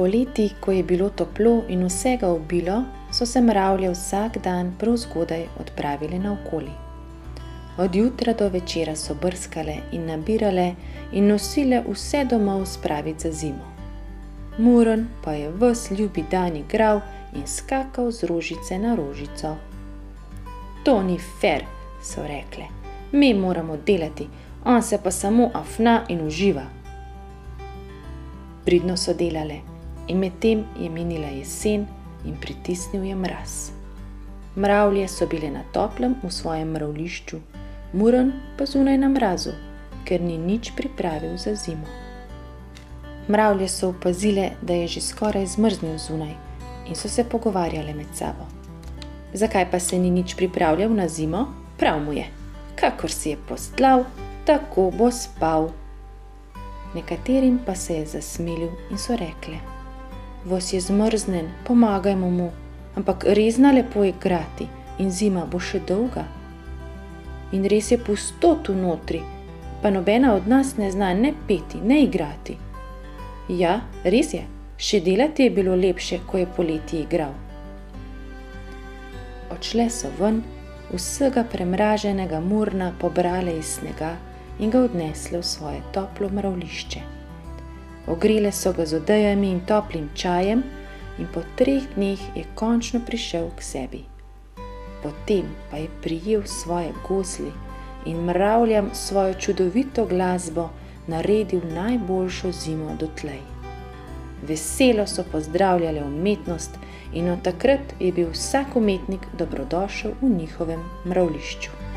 Poleti, ko je bilo toplo in vsega obilo, so se mravlje vsak dan prav zgodaj odpravile naokoli. Od jutra do večera so brskale in nabirale in nosile vse domov spravit za zimo. Muren pa je ves ljubi dan igral in skakal z rožice na rožico. To ni fer, so rekle. Mi moramo delati, on se pa samo afna in uživa. Pridno so delale in medtem je minila jesen in pritisnil je mraz. Mravlje so bile na toplem v svojem mravljišču, Muren pa zunaj na mrazu, ker ni nič pripravil za zimo. Mravlje so opazile, da je že skoraj zmrznil zunaj in so se pogovarjale med sabo. Zakaj pa se ni nič pripravljal na zimo? Prav mu je. Kakor si je postlal, tako bo spal. Nekaterim pa se je zasmilil in so rekle: Vos je zmrznen, pomagajmo mu, ampak res zna lepo igrati in zima bo še dolga. In res je pusto tu notri, pa nobena od nas ne zna ne peti, ne igrati. Ja, res je, še delati je bilo lepše, ko je poleti igral. Odšle so ven, vsega premraženega Murna pobrale iz snega in ga odnesle v svoje toplo mravljišče. Ogrele so ga z odejami in toplim čajem in po 3 dneh je končno prišel k sebi. Potem pa je prijel svoje gosli in mravljam svojo čudovito glasbo naredil najboljšo zimo dotlej. Veselo so pozdravljale umetnost in od takrat je bil vsak umetnik dobrodošel v njihovem mravljišču.